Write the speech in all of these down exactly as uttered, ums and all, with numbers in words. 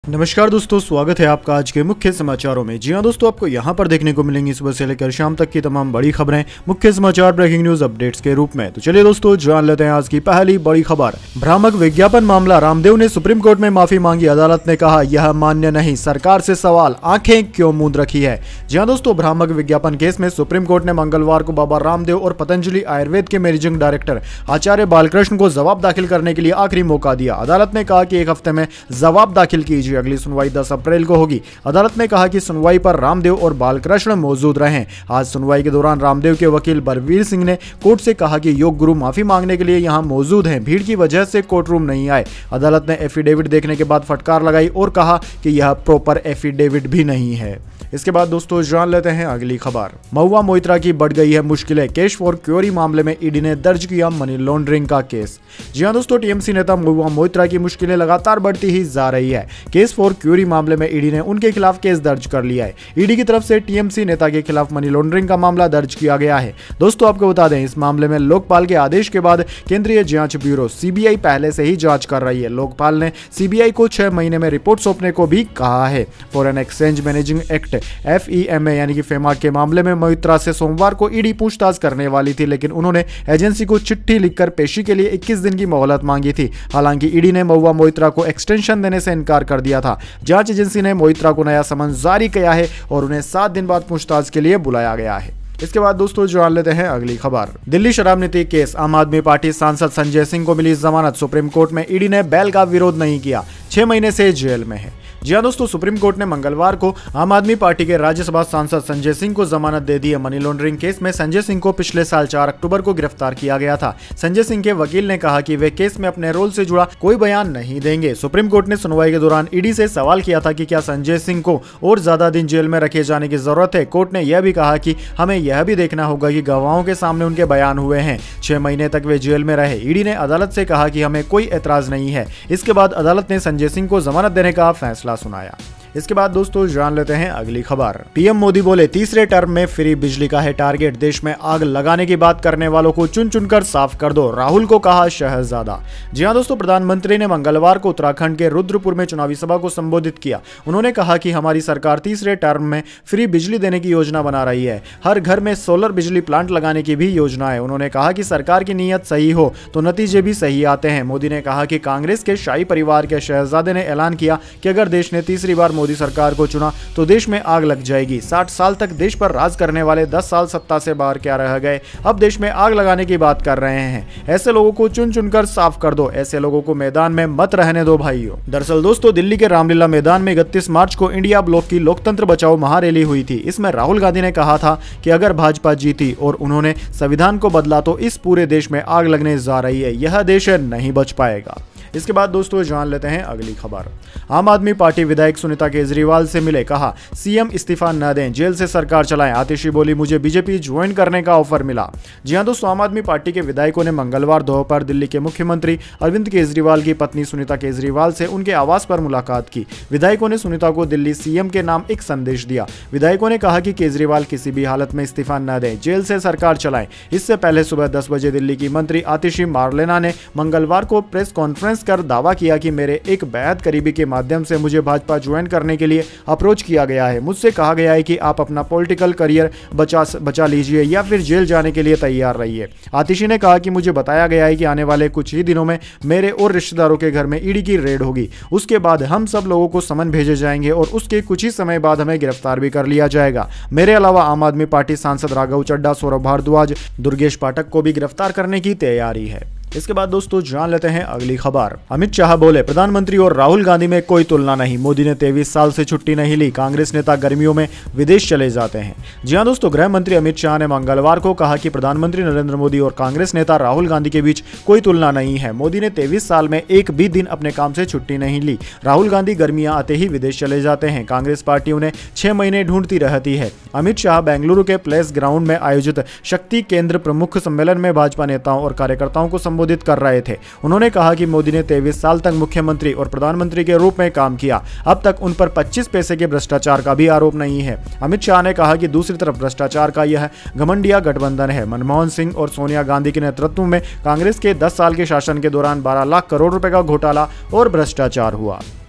नमस्कार दोस्तों, स्वागत है आपका आज के मुख्य समाचारों में। जी हां दोस्तों, आपको यहां पर देखने को मिलेंगी सुबह से लेकर शाम तक की तमाम बड़ी खबरें मुख्य समाचार ब्रेकिंग न्यूज अपडेट्स के रूप में। तो चलिए दोस्तों, जान लेते हैं आज की पहली बड़ी खबर। भ्रामक विज्ञापन मामला, रामदेव ने सुप्रीम कोर्ट में माफी मांगी। अदालत ने कहा यह मान्य नहीं, सरकार से सवाल, आंखें क्यों मूंद रखी है। जी हां दोस्तों, भ्रामक विज्ञापन केस में सुप्रीम कोर्ट ने मंगलवार को बाबा रामदेव और पतंजलि आयुर्वेद के मैनेजिंग डायरेक्टर आचार्य बालकृष्ण को जवाब दाखिल करने के लिए आखिरी मौका दिया। अदालत ने कहा कि एक हफ्ते में जवाब दाखिल कीजिए। अगली सुनवाई दस अप्रैल को होगी। अदालत ने कहा कि सुनवाई पर रामदेव और बालकृष्ण मौजूद रहें। आज सुनवाई के दौरान रामदेव के वकील बलवीर सिंह ने कोर्ट से कहा कि योग गुरु माफी मांगने के लिए यहां मौजूद हैं, भीड़ की वजह से कोर्ट रूम नहीं आए। अदालत ने एफिडेविट देखने के बाद फटकार लगाई और कहा कि यह प्रॉपर एफिडेविट भी नहीं है। इसके बाद दोस्तों जान लेते हैं अगली खबर। महुआ मोइत्रा की बढ़ गई है मुश्किलें, कैश फॉर क्यूरी मामले में ईडी ने दर्ज किया मनी लॉन्ड्रिंग का केस। जी हां दोस्तों, टीएमसी नेता महुआ मोइत्रा की मुश्किलें लगातार बढ़ती ही जा रही है। केस फॉर क्यूरी मामले में ईडी ने उनके खिलाफ केस दर्ज कर लिया है। ईडी की तरफ से टीएमसी नेता के खिलाफ मनी लॉन्ड्रिंग का मामला दर्ज किया गया है। दोस्तों आपको बता दें, इस मामले में लोकपाल के आदेश के बाद केंद्रीय जांच ब्यूरो सीबीआई पहले से ही जांच कर रही है। लोकपाल ने सीबीआई को छह महीने में रिपोर्ट सौंपने को भी कहा है। Foreign exchange managing act F E M A यानी कि फेमा के मामले में मोइत्रा से सोमवार को ईडी पूछताछ करने वाली थी, लेकिन उन्होंने एजेंसी को चिट्ठी लिखकर पेशी के लिए इक्कीस दिन की मोहलत मांगी थी। हालांकि ईडी ने महुआ मोइत्रा को एक्सटेंशन देने से इनकार कर दिया था। जांच एजेंसी ने मोइत्रा को नया समन जारी किया है और उन्हें सात दिन बाद पूछताछ के लिए बुलाया गया है। इसके बाद दोस्तों जान लेते हैं अगली खबर। दिल्ली शराब नीति केस, आम आदमी पार्टी सांसद संजय सिंह को मिली जमानत। सुप्रीम कोर्ट में ईडी ने बेल का विरोध नहीं किया, छह महीने से जेल में है। जी हां दोस्तों, सुप्रीम कोर्ट ने मंगलवार को आम आदमी पार्टी के राज्यसभा सांसद संजय सिंह को जमानत दे दी है। मनी लॉन्ड्रिंग केस में संजय सिंह को पिछले साल चार अक्टूबर को गिरफ्तार किया गया था। संजय सिंह के वकील ने कहा कि वे केस में अपने रोल से जुड़ा कोई बयान नहीं देंगे। सुप्रीम कोर्ट ने सुनवाई के दौरान ईडी से सवाल किया था कि क्या संजय सिंह को और ज्यादा दिन जेल में रखे जाने की जरूरत है। कोर्ट ने यह भी कहा कि हमें यह भी देखना होगा कि गवाहों के सामने उनके बयान हुए हैं। छह महीने तक वे जेल में रहे। ईडी ने अदालत से कहा कि हमें कोई एतराज नहीं है। इसके बाद अदालत ने संजय सिंह को जमानत देने का फैसला सुनाया। इसके बाद दोस्तों जान लेते हैं अगली खबर। पीएम मोदी बोले तीसरे टर्म में फ्री बिजली का है टारगेट, देश में आग लगाने की बात करने वालों को चुन चुनकर साफ कर दो, राहुल को कहा शहजादा। जी हां दोस्तों, प्रधानमंत्री ने मंगलवार को उत्तराखंड के रुद्रपुर में चुनावी सभा को संबोधित किया। उन्होंने कहा कि हमारी सरकार तीसरे टर्म में फ्री बिजली देने की योजना बना रही है। हर घर में सोलर बिजली प्लांट लगाने की भी योजना है। उन्होंने कहा कि सरकार की नीयत सही हो तो नतीजे भी सही आते हैं। मोदी ने कहा कि कांग्रेस के शाही परिवार के शहजादे ने ऐलान किया कि अगर देश ने तीसरी बार मोदी सरकार को चुना तो देश में आग लग जाएगी। साठ साल तक देश पर राज करने वाले दस साल सत्ता से बाहर क्या रह गए, अब देश में आग लगाने की बात कर रहे हैं। ऐसे लोगों को चुन चुनकर साफ कर दो, ऐसे लोगों को मैदान में मत रहने दो भाइयों। दरअसल दोस्तों, दिल्ली के रामलीला मैदान में इकतीस मार्च को इंडिया ब्लॉक की लोकतंत्र बचाओ महारैली हुई थी। इसमें राहुल गांधी ने कहा था कि अगर भाजपा जीती और उन्होंने संविधान को बदला तो इस पूरे देश में आग लगने जा रही है, यह देश नहीं बच पाएगा। इसके बाद दोस्तों जान लेते हैं अगली खबर। आम आदमी पार्टी विधायक सुनीता केजरीवाल से मिले, कहा सीएम इस्तीफा न दें, जेल से सरकार चलाएं। आतिशी बोली मुझे बीजेपी ज्वाइन करने का ऑफर मिला। जी हां दोस्तों, आम आदमी पार्टी के विधायकों ने मंगलवार दोपहर दिल्ली के मुख्यमंत्री अरविंद केजरीवाल की पत्नी सुनीता केजरीवाल से उनके आवास पर मुलाकात की। विधायकों ने सुनीता को दिल्ली सीएम के नाम एक संदेश दिया। विधायकों ने कहा कि केजरीवाल किसी भी हालत में इस्तीफा न दें, जेल से सरकार चलाएं। इससे पहले सुबह दस बजे दिल्ली की मंत्री आतिशी मार्लेना ने मंगलवार को प्रेस कॉन्फ्रेंस कर दावा किया कि मेरे एक बेहद करीबी के माध्यम से मुझे भाजपा ज्वाइन करने के लिए अप्रोच किया गया है। मुझसे कहा गया है कि आप अपना पॉलिटिकल करियर बचा बचा लीजिए या फिर जेल जाने के लिए तैयार रहिए। आतिशी ने कहा कि मुझे बताया गया है कि आने वाले कुछ ही दिनों में मेरे और रिश्तेदारों के घर में ईडी की रेड होगी। उसके बाद हम सब लोगों को समन भेजे जाएंगे और उसके कुछ ही समय बाद हमें गिरफ्तार भी कर लिया जाएगा। मेरे अलावा आम आदमी पार्टी सांसद राघव चड्ढा, सौरभ भारद्वाज, दुर्गेश पाठक को भी गिरफ्तार करने की तैयारी है। इसके बाद दोस्तों जान लेते हैं अगली खबर। अमित शाह बोले प्रधानमंत्री और राहुल गांधी में कोई तुलना नहीं, मोदी ने तेईस साल से छुट्टी नहीं ली, कांग्रेस नेता गर्मियों में विदेश चले जाते हैं। जी हां दोस्तों, गृह मंत्री अमित शाह ने मंगलवार को कहा कि प्रधानमंत्री नरेंद्र मोदी और कांग्रेस नेता राहुल गांधी के बीच कोई तुलना नहीं है। मोदी ने तेईस साल में एक भी दिन अपने काम से छुट्टी नहीं ली। राहुल गांधी गर्मियां आते ही विदेश चले जाते हैं। कांग्रेस पार्टी उन्हें छह महीने ढूंढती रहती है। अमित शाह बेंगलुरु के प्लेस ग्राउंड में आयोजित शक्ति केंद्र प्रमुख सम्मेलन में भाजपा नेताओं और कार्यकर्ताओं को संबोधित कर रहे थे। उन्होंने कहा कि मोदी ने तेईस साल तक मुख्यमंत्री और प्रधानमंत्री के रूप में काम किया। अब तक उन पर पच्चीस पैसे के भ्रष्टाचार का भी आरोप नहीं है। अमित शाह ने कहा कि दूसरी तरफ भ्रष्टाचार का यह घमंडिया गठबंधन है। मनमोहन सिंह और सोनिया गांधी के नेतृत्व में कांग्रेस के दस साल के शासन के दौरान बारह लाख करोड़ रुपए का घोटाला और भ्रष्टाचार हुआ।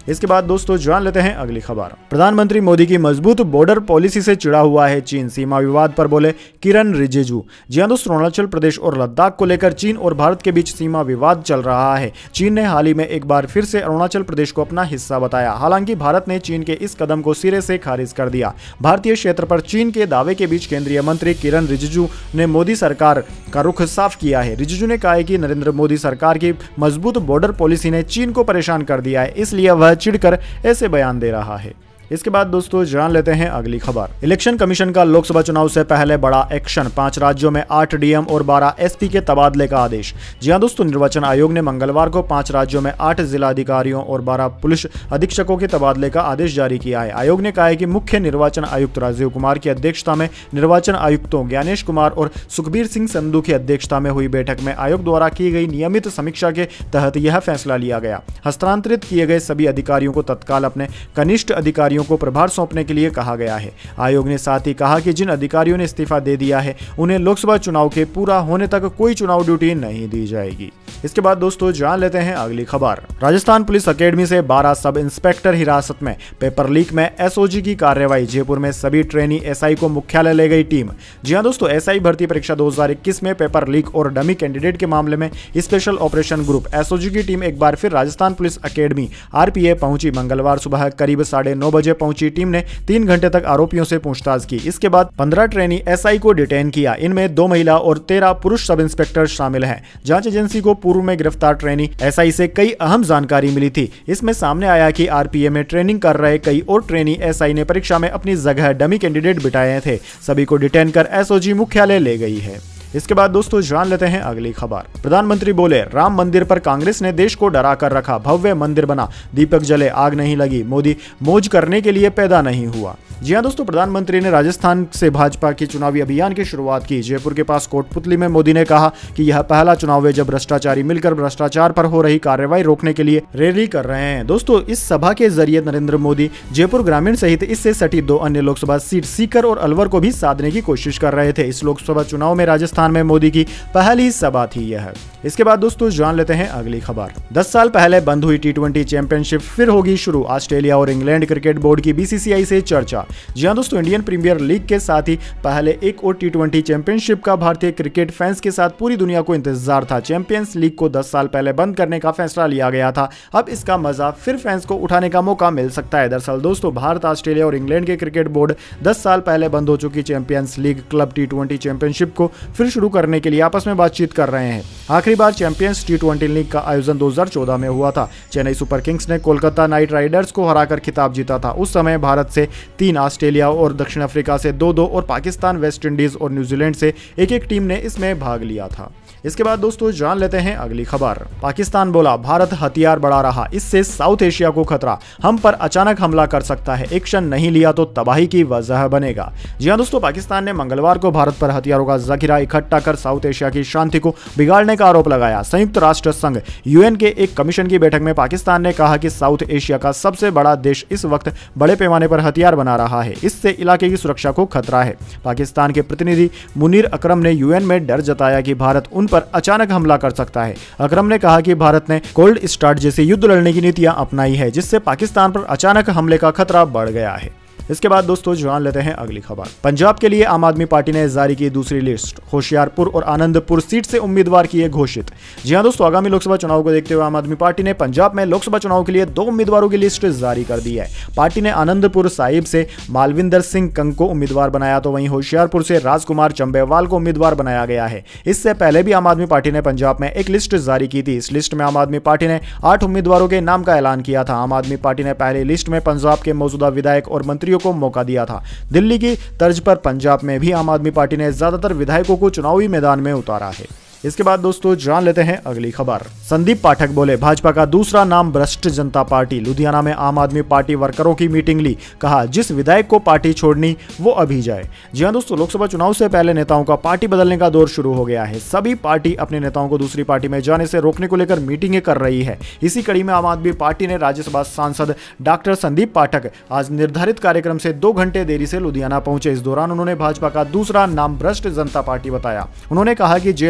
इसके बाद दोस्तों जान लेते हैं अगली खबर। प्रधानमंत्री मोदी की मजबूत बॉर्डर पॉलिसी से चिढ़ा हुआ है चीन, सीमा विवाद पर बोले किरण रिजिजू। जी हां दोस्तों, अरुणाचल प्रदेश और लद्दाख को लेकर चीन और भारत के बीच सीमा विवाद चल रहा है। चीन ने हाल ही में एक बार फिर से अरुणाचल प्रदेश को अपना हिस्सा बताया। हालांकि भारत ने चीन के इस कदम को सिरे से खारिज कर दिया। भारतीय क्षेत्र पर चीन के दावे के बीच केंद्रीय मंत्री किरण रिजिजू ने मोदी सरकार का रुख साफ किया है। रिजिजू ने कहा है कि नरेंद्र मोदी सरकार की मजबूत बॉर्डर पॉलिसी ने चीन को परेशान कर दिया है, इसलिए वह चिढ़कर ऐसे बयान दे रहा है। इसके बाद दोस्तों जान लेते हैं अगली खबर। इलेक्शन कमीशन का लोकसभा चुनाव से पहले बड़ा एक्शन, पांच राज्यों में आठ डीएम और बारह एसपी के तबादले का आदेश। जी हां दोस्तों, निर्वाचन आयोग ने मंगलवार को पांच राज्यों में आठ जिला अधिकारियों और बारह पुलिस अधीक्षकों के तबादले का आदेश जारी किया है। आयोग ने कहा है कि मुख्य निर्वाचन आयुक्त राजीव कुमार की अध्यक्षता में निर्वाचन आयुक्तों ज्ञानेश कुमार और सुखबीर सिंह संधू की अध्यक्षता में हुई बैठक में आयोग द्वारा की गई नियमित समीक्षा के तहत यह फैसला लिया गया। हस्तांतरित किए गए सभी अधिकारियों को तत्काल अपने कनिष्ठ अधिकारियों को प्रभार सौंपने के लिए कहा गया है। आयोग ने साथ ही कहा कि जिन अधिकारियों ने इस्तीफा दे दिया है उन्हें लोकसभा चुनाव के पूरा होने तक कोई चुनाव ड्यूटी नहीं दी जाएगी। इसके बाद दोस्तों जान लेते हैं अगली खबर। राजस्थान पुलिस अकेडमी से बारह सब इंस्पेक्टर हिरासत में, पेपर लीक में एसओजी की कार्रवाई। जयपुर में सभी ट्रेनी एसआई को मुख्यालय ले गई टीम। जी हां दोस्तों, एसआई भर्ती परीक्षा दो हज़ार इक्कीस में पेपर लीक और डमी कैंडिडेट के मामले में स्पेशल ऑपरेशन ग्रुप एसओजी की टीम एक बार फिर राजस्थान पुलिस अकेडमी आरपीए पहुंची। मंगलवार सुबह करीब साढ़े नौ बजे पहुंची टीम ने तीन घंटे तक आरोपियों से पूछताछ की। इसके बाद पंद्रह ट्रेनी एसआई को डिटेन किया। इनमें दो महिला और तेरह पुरुष सब इंस्पेक्टर शामिल हैं। जांच एजेंसी को पूर्व में गिरफ्तार ट्रेनी एसआई से कई अहम जानकारी मिली थी। इसमें सामने आया कि आरपीए में ट्रेनिंग कर रहे कई और ट्रेनी एसआई ने परीक्षा में अपनी जगह डमी कैंडिडेट बिठाए थे। सभी को डिटेन कर एसओजी मुख्यालय ले गई है। इसके बाद दोस्तों जान लेते हैं अगली खबर। प्रधानमंत्री बोले राम मंदिर पर कांग्रेस ने देश को डरा कर रखा, भव्य मंदिर बना, दीपक जले आग नहीं लगी, मोदी मौज करने के लिए पैदा नहीं हुआ। जी हां दोस्तों, प्रधानमंत्री ने राजस्थान से भाजपा के चुनावी अभियान की शुरुआत की। जयपुर के पास कोटपुतली में मोदी ने कहा कि यह पहला चुनाव है जब भ्रष्टाचारी मिलकर भ्रष्टाचार पर हो रही कार्रवाई रोकने के लिए रैली कर रहे हैं। दोस्तों, इस सभा के जरिए नरेंद्र मोदी जयपुर ग्रामीण सहित इससे सटी दो अन्य लोकसभा सीट सीकर और अलवर को भी साधने की कोशिश कर रहे थे। इस लोकसभा चुनाव में राजस्थान में मोदी की पहली सभा थी यह। इसके बाद दोस्तों जान लेते हैं अगली खबर। दस साल पहले बंद हुई टी ट्वेंटी चैंपियनशिप फिर होगी शुरू, ऑस्ट्रेलिया और इंग्लैंड क्रिकेट बोर्ड की बीसीसीआई से चर्चा। जी हां दोस्तों, इंडियन प्रीमियर लीग के साथ ही पहले एक और टी ट्वेंटी चैंपियनशिप का भारतीय क्रिकेट फैंस के साथ पूरी दुनिया को इंतजार था। चैंपियंस लीग को दस साल पहले बंद करने का फैसला लिया गया था। अब इसका मजा फिर फैंस को उठाने का मौका मिल सकता है। दरअसल दोस्तों, भारत, ऑस्ट्रेलिया और इंग्लैंड के क्रिकेट बोर्ड दस साल पहले बंद हो चुकी champions league club T twenty championship को फिर शुरू करने के लिए आपस में बातचीत कर रहे हैं। आखिरी बार चैंपियंस टी ट्वेंटी लीग का आयोजन दो हज़ार चौदह में हुआ था। चेन्नई सुपर किंग्स ने कोलकाता नाइट राइडर्स को हराकर खिताब जीता था। उस समय भारत से तीन, ऑस्ट्रेलिया और दक्षिण अफ्रीका से दो दो और पाकिस्तान, वेस्ट इंडीज और न्यूजीलैंड से एक एक टीम ने इसमें भाग लिया था। इसके बाद दोस्तों जान लेते हैं अगली खबर। पाकिस्तान बोला भारत हथियार बढ़ा रहा, इससे साउथ एशिया को खतरा, हम पर अचानक हमला कर सकता है, एक्शन नहीं लिया तो तबाही की वजह बनेगा। जी हां दोस्तों, पाकिस्तान ने मंगलवार को भारत पर हथियारों का जखीरा इकट्ठा कर साउथ एशिया की शांति को बिगाड़ने का आरोप लगाया। संयुक्त राष्ट्र संघ यूएन के एक कमीशन की बैठक में पाकिस्तान ने कहा कि साउथ एशिया का सबसे बड़ा देश इस वक्त बड़े पैमाने पर हथियार बना रहा है, इससे इलाके की सुरक्षा को खतरा है। पाकिस्तान के प्रतिनिधि मुनीर अकरम ने यूएन में डर जताया कि भारत उन पर अचानक हमला कर सकता है। अकरम ने कहा कि भारत ने कोल्ड स्टार्ट जैसे युद्ध लड़ने की नीतियां अपनाई है, जिससे पाकिस्तान पर अचानक हमले का खतरा बढ़ गया है। इसके बाद दोस्तों जान लेते हैं अगली खबर। पंजाब के लिए आम आदमी पार्टी ने जारी की दूसरी लिस्ट, होशियारपुर और आनंदपुर सीट से उम्मीदवार किए घोषित। जी हां दोस्तों, आगामी लोकसभा चुनाव को देखते हुए आम आदमी पार्टी ने पंजाब में लोकसभा चुनाव के लिए दो उम्मीदवारों की लिस्ट जारी कर दी है। पार्टी ने आनंदपुर साहिब से मालविंदर सिंह कंग को उम्मीदवार बनाया, तो वहीं होशियारपुर से राजकुमार चंबेवाल को उम्मीदवार बनाया गया है। इससे पहले भी आम आदमी पार्टी ने पंजाब में एक लिस्ट जारी की थी। इस लिस्ट में आम आदमी पार्टी ने आठ उम्मीदवारों के नाम का ऐलान किया था। आम आदमी पार्टी ने पहली लिस्ट में पंजाब के मौजूदा विधायक और मंत्रियों को मौका दिया था। दिल्ली की तर्ज पर पंजाब में भी आम आदमी पार्टी ने ज्यादातर विधायकों को चुनावी मैदान में उतारा है। इसके बाद दोस्तों जान लेते हैं अगली खबर। संदीप पाठक बोले भाजपा का दूसरा नाम भ्रष्ट जनता पार्टी। लुधियाना में आम आदमी पार्टी वर्करों की मीटिंग ली, कहा जिस विधायक को पार्टी छोड़नी वो अभी जाए। जी हां दोस्तों, लोकसभा चुनाव से पहले नेताओं का पार्टी बदलने का दौर शुरू हो गया है। सभी पार्टी अपने नेताओं को दूसरी पार्टी में जाने से रोकने को लेकर मीटिंगें कर रही है। इसी कड़ी में आम आदमी पार्टी ने राज्यसभा सांसद डॉक्टर संदीप पाठक आज निर्धारित कार्यक्रम से दो घंटे देरी से लुधियाना पहुंचे। इस दौरान उन्होंने भाजपा का दूसरा नाम भ्रष्ट जनता पार्टी बताया। उन्होंने कहा कि जेल में किसी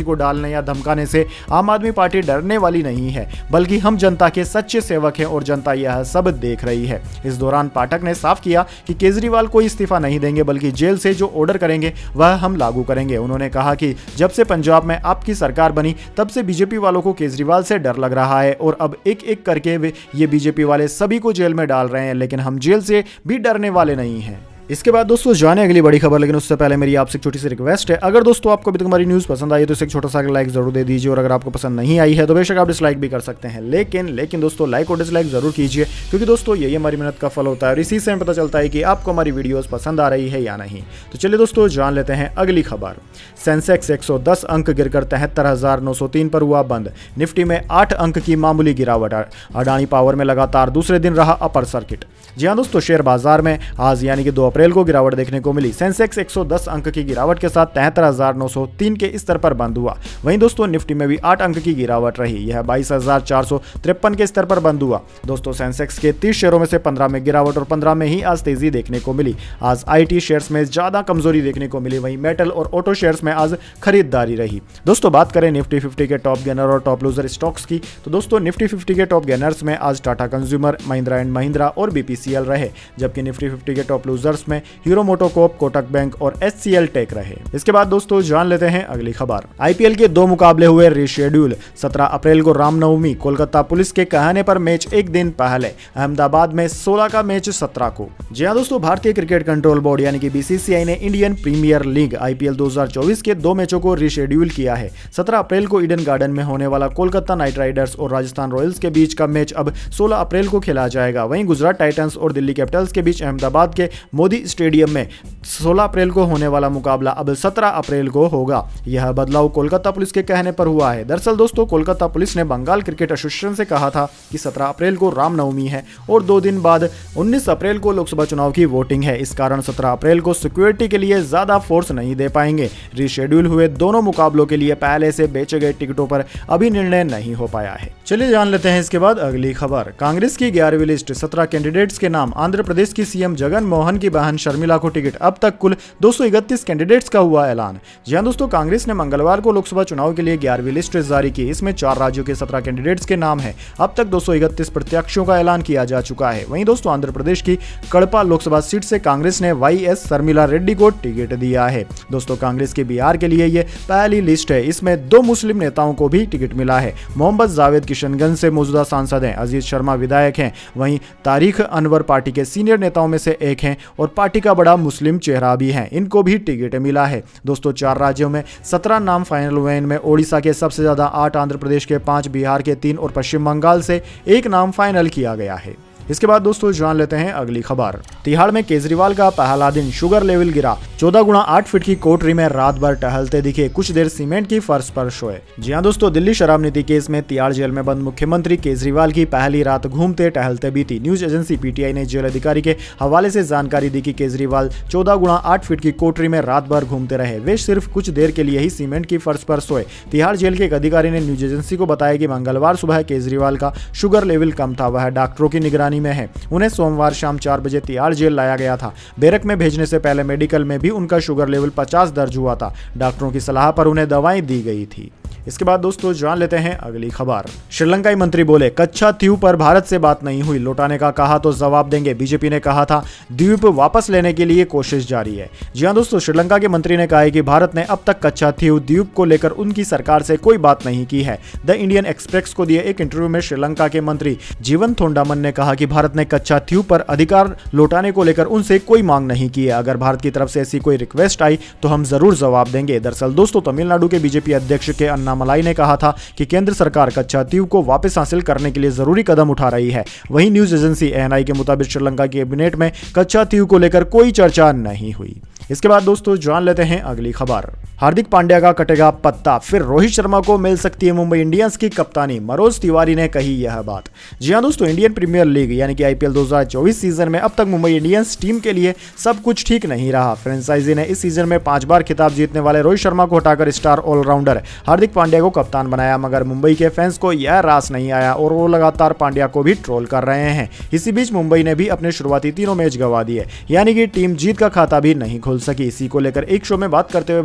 किसी को डालने या धमकाने से आम आदमी पार्टी डरने वाली नहीं है, बल्कि हम जनता के सच्चे सेवक हैं और जनता यह सब देख रही है। इस दौरान पाठक ने साफ किया कि केजरीवाल कोई इस्तीफा नहीं देंगे, बल्कि जेल से जो ऑर्डर करेंगे वह हम लागू करेंगे। उन्होंने कहा कि जब से पंजाब में आपकी सरकार बनी तब से बीजेपी वालों को केजरीवाल से डर लग रहा है और अब एक एक करके वे ये बीजेपी वाले सभी को जेल में डाल रहे हैं, लेकिन हम जेल से भी डरने वाले नहीं हैं। इसके बाद दोस्तों जाने अगली बड़ी खबर, लेकिन उससे पहले मेरी आपसे एक छोटी सी रिक्वेस्ट है, अगर दोस्तों आपको अभी तक हमारी न्यूज़ पसंद आई है तो इसे एक छोटा सा लाइक जरूर दे दीजिए, और अगर आपको पसंद नहीं आई है तो बेशक आप डिसलाइक भी कर सकते हैं, लेकिन लेकिन दोस्तों लाइक और डिसलाइक जरूर कीजिए, क्योंकि दोस्तों यही हमारी मेहनत का फल होता है और इसी से हमें पता चलता है कि आपको हमारी वीडियोस पसंद आ रही है या नहीं। तो चलिए दोस्तों जान लेते हैं अगली खबर। सेंसेक्स एक सौ दस अंक गिरकर तिहत्तर हजार नौ सौ तीन पर हुआ बंद। निफ्टी में आठ अंक की मामूली गिरावट। अडानी पावर में लगातार दूसरे दिन रहा अपर सर्किट। जी हाँ दोस्तों, शेयर बाजार में आज यानी कि दो अप्रैल को गिरावट देखने को मिली। सेंसेक्स एक सौ दस अंक की गिरावट के साथ तिहत्तर हजार नौ सौ तीन के स्तर पर बंद हुआ। वहीं दोस्तों निफ्टी में भी आठ अंक की गिरावट रही, यह बाईस हजार चार सौ तिरपन के स्तर पर बंद हुआ। दोस्तों सेंसेक्स के तीस शेयरों में से पंद्रह में गिरावट और पंद्रह में ही आज तेजी देखने को मिली। आज आईटी शेयर्स में ज्यादा कमजोरी देखने को मिली, वहीं मेटल और ऑटो शेयर्स में आज खरीदारी रही। दोस्तों बात करें निफ्टी फिफ्टी के टॉप गेनर और टॉप लूजर स्टॉक्स की, तो दोस्तों निफ्टी फिफ्टी के टॉप गेनर्स में आज टाटा कंज्यूमर, महिंद्रा एंड महिंद्रा और बीपीसीएल रहे, जबकि निफ्टी फिफ्टी के टॉप लूजर्स में हीरो मोटोकॉर्प, कोटक बैंक और एचसीएल टेक रहे। इसके बाद दोस्तों जान लेते हैं अगली खबर। आईपीएल के दो मुकाबले हुए रीशेड्यूल। सत्रह अप्रैल को रामनवमी, कोलकाता पुलिस के कहने पर मैच एक दिन पहले, अहमदाबाद में सोलह का मैच सत्रह को। जी हां दोस्तों, भारतीय क्रिकेट कंट्रोल बोर्ड यानी कि बीसीसीआई ने इंडियन प्रीमियर लीग आईपीएल दो हज़ार चौबीस के दो मैचों को रीशेड्यूल किया है। सत्रह अप्रैल को ईडन गार्डन में होने वाला कोलकाता नाइट राइडर्स और राजस्थान रॉयल्स के बीच का मैच अब सोलह अप्रैल को खेला जाएगा। वहीं गुजरात टाइटंस और दिल्ली कैपिटल्स के बीच अहमदाबाद के मोदी स्टेडियम में सोलह अप्रैल को होने वाला मुकाबला अब सत्रह अप्रैल को होगा। यह बदलाव कोलकाता पुलिस के कहने पर हुआ है। दरअसल दोस्तों कोलकाता पुलिस ने बंगाल क्रिकेट एसोसिएशन से कहा था कि सत्रह अप्रैल को रामनवमी है और दो दिन बाद उन्नीस अप्रैल को लोकसभा चुनाव की वोटिंग है। इस कारण सत्रह अप्रैल को सिक्योरिटी के लिए ज्यादा फोर्स नहीं दे पाएंगे। रीशेड्यूल हुए दोनों मुकाबलों के लिए पहले से बेचे गए टिकटों पर अभी निर्णय नहीं हो पाया है। चलिए जान लेते हैं इसके बाद अगली खबर। कांग्रेस की ग्यारहवीं लिस्ट, सत्रह कैंडिडेट्स के नाम। आंध्र प्रदेश की सीएम जगन मोहन की बहन शर्मिला को टिकट। अब तक कुल दो सौ इकतीस कैंडिडेट्स का हुआ ऐलान। जी हां दोस्तों, कांग्रेस ने मंगलवार को लोकसभा चुनाव के लिए ग्यारहवीं लिस्ट जारी की। इसमें चार राज्यों के सत्रह कैंडिडेट्स के नाम हैं। अब तक दो सौ इकतीस प्रत्याशियों का ऐलान किया जा चुका है। वहीं दोस्तों आंध्र प्रदेश की कड़पा लोकसभा सीट से कांग्रेस ने वाई एस शर्मिला रेड्डी को टिकट दिया है। दोस्तों कांग्रेस के बिहार के लिए यह पहली लिस्ट है। इसमें दो मुस्लिम नेताओं को भी टिकट मिला है। मोहम्मद जावेद किशनगंज से मौजूदा सांसद हैं, अजीज शर्मा विधायक हैं, वहीं तारिक अनवर पार्टी के सीनियर नेताओं में से एक हैं और पार्टी का बड़ा मुस्लिम चेहरा भी है। इनको भी टिकट मिला है। दोस्तों चार राज्यों में सत्रह नाम फाइनल हुए। इनमें ओडिशा के सबसे ज्यादा आठ, आंध्र प्रदेश के पांच, बिहार के तीन और पश्चिम बंगाल से एक नाम फाइनल किया गया है। इसके बाद दोस्तों जान लेते हैं अगली खबर। तिहाड़ में केजरीवाल का पहला दिन, शुगर लेवल गिरा। चौदह गुणा आठ फीट की कोठरी में रात भर टहलते दिखे, कुछ देर सीमेंट की फर्श पर सोए। जी हां दोस्तों, दिल्ली शराब नीति केस में तिहाड़ जेल में बंद मुख्यमंत्री केजरीवाल की पहली रात घूमते टहलते बीती। न्यूज एजेंसी पीटीआई ने जेल अधिकारी के हवाले से जानकारी दी कि केजरीवाल चौदह गुणा आठ फीट की कोठरी में रात भर घूमते रहे। वे सिर्फ कुछ देर के लिए ही सीमेंट की फर्श पर सोए। तिहाड़ जेल के एक अधिकारी ने न्यूज एजेंसी को बताया कि मंगलवार सुबह केजरीवाल का शुगर लेवल कम था, वह डॉक्टरों की निगरानी में है। उन्हें सोमवार शाम चार बजे तिहाड़ जेल लाया गया था। बैरक में भेजने से पहले मेडिकल में भी उनका शुगर लेवल पचास दर्ज हुआ था। डॉक्टरों की सलाह पर उन्हें दवाएं दी गई थी। इसके बाद दोस्तों जान लेते हैं अगली खबर। श्रीलंकाई मंत्री बोले कच्छातीव पर भारत से बात नहीं हुई, लौटाने का कहा तो जवाब देंगे। बीजेपी ने कहा था द्वीप वापस लेने के लिए कोशिश जारी है। जी हां दोस्तों, श्रीलंका के मंत्री ने कहा है कि भारत ने अब तक कच्छातीव द्वीप को लेकर उनकी सरकार से कोई बात नहीं की है। द इंडियन एक्सप्रेस को दिए एक इंटरव्यू में श्रीलंका के मंत्री जीवन थोंडामन ने कहा कि भारत ने कच्छातीव पर अधिकार लौटाने को लेकर उनसे कोई मांग नहीं की है। अगर भारत की तरफ से ऐसी कोई रिक्वेस्ट आई तो हम जरूर जवाब देंगे। दरअसल दोस्तों तमिलनाडु के बीजेपी अध्यक्ष के अन्ना मलाई ने कहा था कि केंद्र सरकार कच्छातीव को वापस हासिल करने के लिए जरूरी कदम उठा रही है। वहीं न्यूज एजेंसी एएनआई के मुताबिक श्रीलंका की कैबिनेट में कच्छातीव को लेकर कोई चर्चा नहीं हुई। इसके बाद दोस्तों जान लेते हैं अगली खबर। हार्दिक पांड्या का कटेगा पत्ता, फिर रोहित शर्मा को मिल सकती है मुंबई इंडियंस की कप्तानी। मनोज तिवारी ने कही यह बात। जी हां दोस्तों, इंडियन प्रीमियर लीग यानी कि आईपीएल दो हज़ार चौबीस सीजन में अब तक मुंबई इंडियंस टीम के लिए सब कुछ ठीक नहीं रहा। फ्रेंचाइजी ने इस सीजन में पांच बार खिताब जीतने वाले रोहित शर्मा को हटाकर स्टार ऑलराउंडर हार्दिक पांड्या को कप्तान बनाया, मगर मुंबई के फैंस को यह रास नहीं आया और वो लगातार पांड्या को भी ट्रोल कर रहे हैं। इसी बीच मुंबई ने भी अपने शुरुआती तीनों मैच गंवा दिए, यानी कि टीम जीत का खाता भी नहीं खोल सकी। इसी को लेकर एक शो में बात करते हुए भारतीय क्रिकेट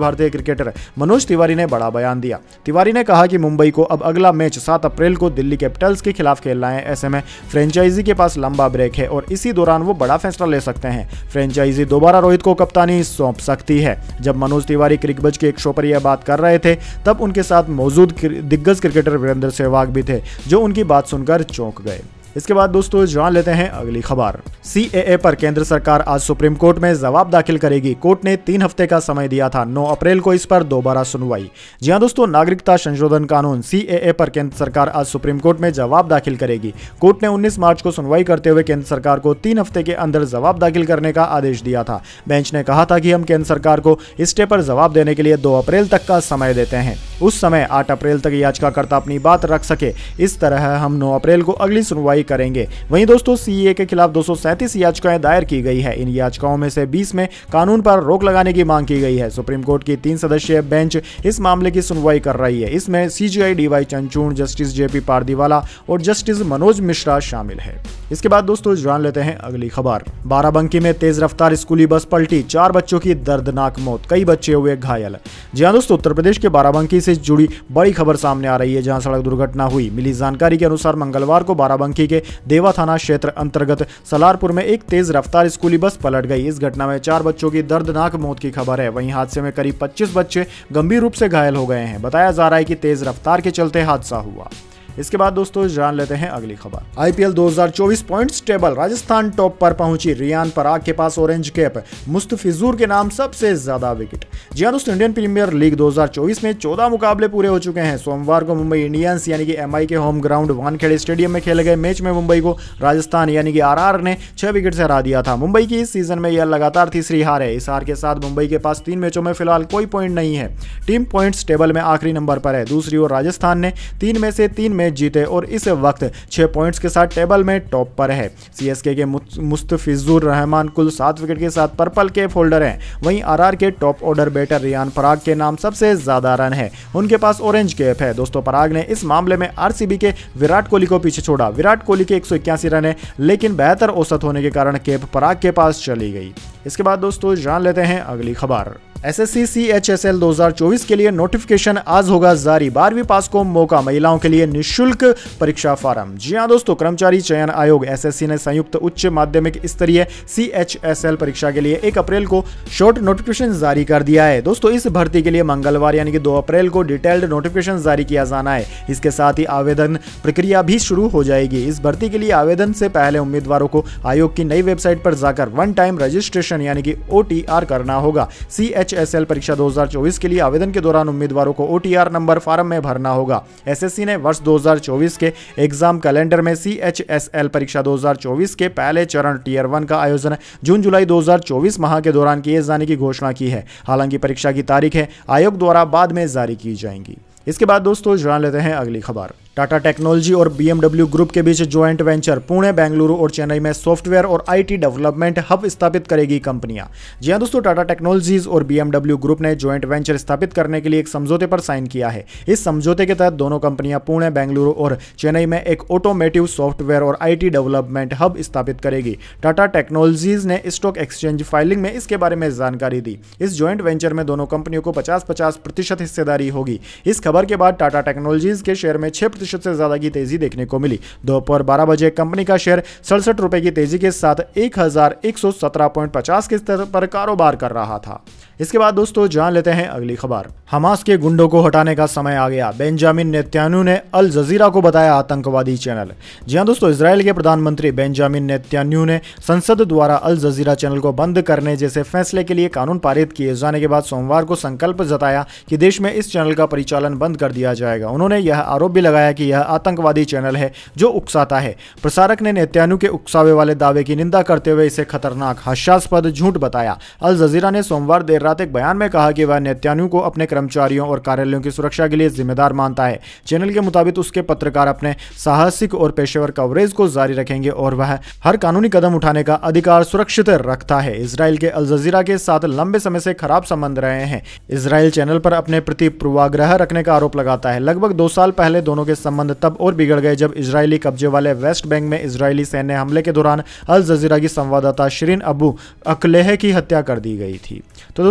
क्रिकेटर मनोज तिवारी ने बड़ा बयान दिया। तिवारी ने कहा कि मुंबई को अब अगला मैच सात अप्रैल को दिल्ली कैपिटल्स के खिलाफ खेलना है। ऐसे में फ्रेंचाइजी के पास लंबा ब्रेक है और इसी दौरान वो बड़ा फैसला ले सकते हैं। फ्रेंचाइजी दोबारा रोहित को कप्तानी सौंप सकती है। जब मनोज तिवारी क्रिकबज के एक शो पर यह बात कर रहे थे तब उनके साथ मौजूद दिग्गज क्रिकेटर वीरेंद्र सहवाग भी थे, जो उनकी बात सुनकर चौंक गए। इसके बाद दोस्तों जान लेते हैं अगली खबर। सीएए पर केंद्र सरकार आज सुप्रीम कोर्ट में जवाब दाखिल करेगी। कोर्ट ने तीन हफ्ते का समय दिया था। नौ अप्रैल को इस पर दोबारा सुनवाई। जी हां दोस्तों, नागरिकता संशोधन कानून सीएए पर केंद्र सरकार आज सुप्रीम कोर्ट में जवाब दाखिल करेगी। कोर्ट ने उन्नीस मार्च को सुनवाई करते हुए केंद्र सरकार को तीन हफ्ते के अंदर जवाब दाखिल करने का आदेश दिया था। बेंच ने कहा था कि हम केंद्र सरकार को इस स्टे पर जवाब देने के लिए दो अप्रैल तक का समय देते हैं। उस समय आठ अप्रैल तक याचिकाकर्ता अपनी बात रख सके। इस तरह हम नौ अप्रैल को अगली सुनवाई करेंगे। वहीं दोस्तों सीएए के खिलाफ दो सौ सैंतीस याचिकाएं दायर की गई है। इन याचिकाओं में से बीस में कानून पर रोक लगाने की मांग की गई है। सुप्रीम कोर्ट की तीन सदस्यीय बेंच इस मामले की सुनवाई कर रही है। इसमें CJI DY Chandrachud, justice JP Pardiwala और जस्टिस मनोज मिश्रा शामिल है। इसके बाद दोस्तों जान लेते हैं अगली खबर। बाराबंकी में तेज रफ्तार स्कूली बस पलटी, चार बच्चों की दर्दनाक मौत, कई बच्चे हुए घायल। जी हां दोस्तों, उत्तर प्रदेश के बाराबंकी से जुड़ी बड़ी खबर सामने आ रही है, जहां सड़क दुर्घटना हुई। मिली जानकारी के अनुसार मंगलवार को बाराबंकी के देवा थाना क्षेत्र अंतर्गत सलारपुर में एक तेज रफ्तार स्कूली बस पलट गई। इस घटना में चार बच्चों की दर्दनाक मौत की खबर है। वहीं हादसे में करीब पच्चीस बच्चे गंभीर रूप से घायल हो गए हैं। बताया जा रहा है कि तेज रफ्तार के चलते हादसा हुआ। इसके बाद दोस्तों जान लेते हैं अगली खबर। आईपीएल दो हज़ार चौबीस पॉइंट्स टेबल, राजस्थान टॉप पर पहुंची। रियान पराग के पास ऑरेंज कैप, मुस्तफिजुर के नाम सबसे ज्यादा विकेट। जी हां दोस्तों, इंडियन प्रीमियर लीग दो हज़ार चौबीस में चौदह मुकाबले पूरे हो चुके हैं। सोमवार को मुंबई इंडियंस यानी कि एमआई के होम ग्राउंड वानखेड़े स्टेडियम में खेले गए मैच में मुंबई को राजस्थान यानी कि आरआर ने छह विकेट से हरा दिया था। मुंबई की इस सीजन में यह लगातार तीसरी हार है। इस हार के साथ मुंबई के पास तीन मैचों में फिलहाल कोई पॉइंट नहीं है। टीम पॉइंट्स टेबल में आखिरी नंबर पर है। दूसरी ओर राजस्थान ने तीन में से तीन मैच जीते और इस वक्त छह पॉइंट्स के साथ टेबल में टॉप पर है। सीएसके के मुस्तफिजुर रहमान कुल सात विकेट के साथ पर्पल कैप होल्डर हैं। वहीं आरआर के top order batter Riyan Parag के नाम सबसे ज्यादा रन है, उनके पास ऑरेंज कैप है। दोस्तों पराग ने इस मामले में आरसीबी के विराट कोहली को पीछे छोड़ा। विराट कोहली के एक सौ इक्यासी रन है, लेकिन बेहतर औसत होने के कारण कैप पराग के पास चली गई। इसके बाद दोस्तों जान लेते हैं अगली खबर। एसएससी सीएचएसएल दो हज़ार चौबीस के लिए नोटिफिकेशन आज होगा जारी। बारहवीं पास को मौका, महिलाओं के लिए निःशुल्क परीक्षा फार्म। जी हां दोस्तों, कर्मचारी चयन आयोग एसएससी ने संयुक्त उच्च माध्यमिक स्तरीय सीएचएसएल परीक्षा के लिए एक अप्रैल को शॉर्ट नोटिफिकेशन जारी कर दिया है। दोस्तों इस भर्ती के लिए मंगलवार यानी कि दो अप्रैल को डिटेल्ड नोटिफिकेशन जारी किया जाना है। इसके साथ ही आवेदन प्रक्रिया भी शुरू हो जाएगी। इस भर्ती के लिए आवेदन से पहले उम्मीदवारों को आयोग की नई वेबसाइट पर जाकर वन टाइम रजिस्ट्रेशन यानी कि ओटीआर करना होगा। सीएचएसएल परीक्षा दो हज़ार चौबीस के लिए आवेदन के दौरान उम्मीदवारों को ओटीआर नंबर फॉर्म में भरना होगा। एसएससी ने वर्ष दो हज़ार चौबीस के एग्जाम कैलेंडर में सीएचएसएल परीक्षा दो हज़ार चौबीस के पहले चरण टीयर वन का आयोजन जून जुलाई दो हज़ार चौबीस माह के दौरान किए जाने की घोषणा की है। हालांकि परीक्षा की तारीखें आयोग द्वारा बाद में जारी की जाएंगी। इसके बाद दोस्तों जान लेते हैं अगली खबर। टाटा टेक्नोलॉजी और बीएमडब्ल्यू ग्रुप के बीच ज्वाइंट वेंचर, पुणे, बेंगलुरु और चेन्नई में सॉफ्टवेयर और आईटी डेवलपमेंट हब स्थापित करेगी कंपनियां। जी हां दोस्तों, टाटा टेक्नोलॉजीज और बीएमडब्ल्यू ग्रुप ने ज्वाइंट वेंचर स्थापित करने के लिए एक समझौते पर साइन किया है। इस समझौते के तहत दोनों कंपनियां पुणे, बेंगलुरु और चेन्नई में एक ऑटोमेटिव सॉफ्टवेयर और आईटी डेवलपमेंट हब स्थापित करेगी। टाटा टेक्नोलॉजीज ने स्टॉक एक्सचेंज फाइलिंग में इसके बारे में जानकारी दी। इस ज्वाइंट वेंचर में दोनों कंपनियों को पचास पचास प्रतिशत हिस्सेदारी होगी। इस खबर के बाद टाटा टेक्नोलॉजीज के शेयर में छह प्रतिशत से ज्यादा की तेजी देखने को मिली। दोपहर बारह बजे कंपनी का शेयर सड़सठ रुपए की तेजी के साथ एक हजार एक सौ सत्रह पॉइंट पचास के स्तर पर कारोबार कर रहा था। इसके बाद दोस्तों जान लेते हैं अगली खबर। हमास के गुंडों को हटाने का समय आ गया, बेंजामिन नेतन्याहू ने अल जजीरा को बताया आतंकवादी चैनल। जी हां दोस्तों, इजराइल के प्रधानमंत्री बेंजामिन नेतन्याहू ने संसद द्वारा अल जजीरा चैनल को बंद करने जैसे फैसले के लिए कानून पारित किए जाने के बाद सोमवार को संकल्प जताया कि देश में इस चैनल का परिचालन बंद कर दिया जाएगा। उन्होंने यह आरोप भी लगाया कि यह आतंकवादी चैनल है जो उकसाता है। प्रसारक ने नेतन्याहू के उकसावे वाले दावे की निंदा करते हुए इसे खतरनाक, हास्यास्पद झूठ बताया। अल जजीरा ने सोमवार देर रात एक बयान में कहा कि वह नेतन्याहू को अपने कर्मचारियों और कार्यालयों की सुरक्षा के लिए जिम्मेदार मानता है। चैनल के मुताबिक उसके पत्रकार अपने साहसिक और पेशेवर कवरेज को जारी रखेंगे और वह हर कानूनी कदम उठाने का अधिकार सुरक्षित रखता है। इजराइल के अल जजीरा के साथ लंबे समय से खराब संबंध रहे हैं। इजराइल चैनल पर अपने प्रति पूर्वाग्रह रखने का आरोप लगाता है। लगभग दो साल पहले दोनों के संबंध तब और बिगड़ गए जब इजरायली कब्जे वाले वेस्ट बैंक में इजरायली सैन्य हमले के दौरान अल जजीरा की संवाददाता शिरीन अबू अकलेह की हत्या कर दी गई थी। तो दोस्तों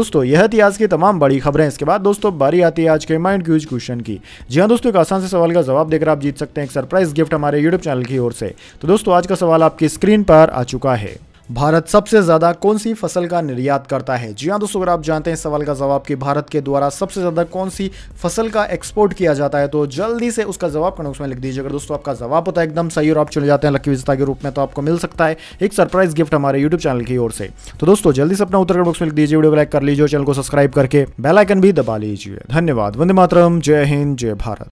दोस्तों यह थी आज की तमाम बड़ी खबरें। इसके बाद दोस्तों बारी आती है आज के माइंड क्यूज क्वेश्चन की। जी हाँ दोस्तों, एक आसान से सवाल का जवाब देकर आप जीत सकते हैं एक सरप्राइज गिफ्ट हमारे यूट्यूब चैनल की ओर से। तो दोस्तों आज का सवाल आपकी स्क्रीन पर आ चुका है। भारत सबसे ज्यादा कौन सी फसल का निर्यात करता है? जी हाँ दोस्तों, अगर आप जानते हैं इस सवाल का जवाब कि भारत के द्वारा सबसे ज्यादा कौन सी फसल का एक्सपोर्ट किया जाता है, तो जल्दी से उसका जवाब कमेंट बॉक्स में लिख दीजिए। अगर दोस्तों आपका जवाब होता है एकदम सही और आप चले जाते हैं लकी विजेता के रूप में, तो आपको मिल सकता है एक सरप्राइज गिफ्ट हमारे यूट्यूब चैनल की ओर से। तो दोस्तों जल्दी से अपना उत्तर कमेंट बॉक्स में लिख दीजिए, वीडियो को लाइक कर लीजिए, चैनल को सब्सक्राइब करके बेल आइकन भी दबा लीजिए। धन्यवाद। वंदे मातरम। जय हिंद, जय भारत।